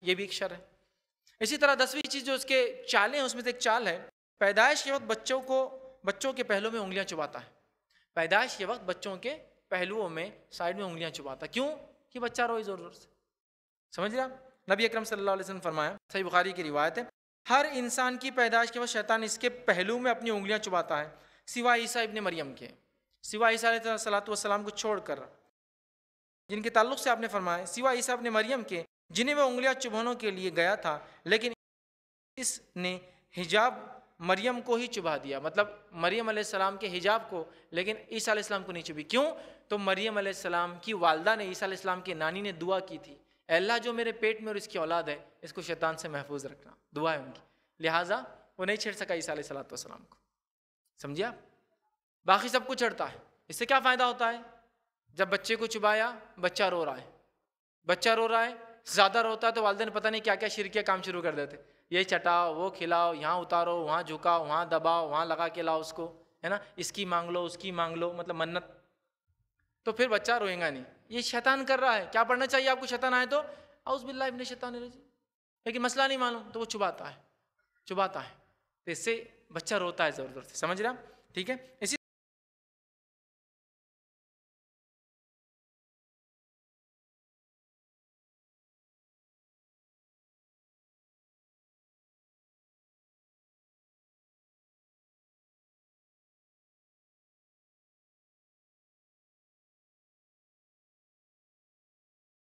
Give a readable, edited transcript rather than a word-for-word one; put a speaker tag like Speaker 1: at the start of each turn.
Speaker 1: یہ بھی ایک شر ہے۔ اسی طرح 10ویں چیز جو اس کے چالیں ہیں اس میں سے ایک چال ہے، پیدائش کے وقت بچوں کے پہلوؤں میں انگلیاں چباتا ہے۔ پیدائش کے وقت بچوں کے پہلوؤں میں سائڈ میں انگلیاں چباتا ہے، کیوں؟ کہ بچہ روئے زور زور سے، سمجھ رہے آپ؟ نبی اکرم صلی اللہ علیہ وسلم فرمایا، صحیح بخاری کی روایت ہے، ہر انسان کی پیدائش کے وقت شیطان اس کے پہلو میں اپنی انگلیاں چباتا ہے سوائے عیسیٰ ابن مریم کے، سوائے عیسیٰ علیہ السلام کو چھوڑ کر، جن کے تعلق سے آپ نے فرمایا سوائے عیسیٰ ابن مریم کے، جنہیں وہ انگلیاں چبھانے کے لیے گیا تھا، لیکن اس نے حجاب مریم کو ہی چبھا دیا، مطلب مریم علیہ السلام کے حجاب کو، لیکن عیسیٰ علیہ السلام کو نہیں چبھی۔ کیوں؟ تو مریم علیہ السلام کی والدہ نے، عیسیٰ علیہ السلام کی نانی نے دعا کی تھی، اے اللہ جو میرے پیٹ میں اور اس کی اولاد ہے اس کو شیطان سے محفوظ رکھنا، دعا ہے ان کی، لہٰذا وہ نہیں چھیڑ سکا عیسیٰ علیہ السلام کو، سمجھے آپ؟ باقی سب کو چڑھتا ہے۔ اس سے کیا فائدہ ہوتا ہے؟ جب بچے کو چبایا، بچہ رو رہا ہے، زیادہ روتا ہے تو والدین پتہ نہیں کیا کیا شرکیہ کام شروع کر دیتے، یہ چٹاؤ، وہ کھلاؤ، یہاں اتارو، وہاں جھکاؤ، وہاں دباؤ، وہاں لگا کے لاؤ اس کو، ہے نا، اس کی مانگ لو، اس کی مانگ لو، مطلب منت، تو پھر بچہ روئے گا نہیں۔ یہ شیطان کر رہا ہے۔ کیا پڑھنا چاہیے آپ کو شیطان آئے تو؟ اعوذ باللہ من الشیطان الرجیم، لیکن مسئلہ نہیں معلوم تو وہ چباتا ہے، تو اس سے بچہ روتا ہے زور زور سے، سمجھ رہے ہیں؟ ٹھیک ہے۔ اسی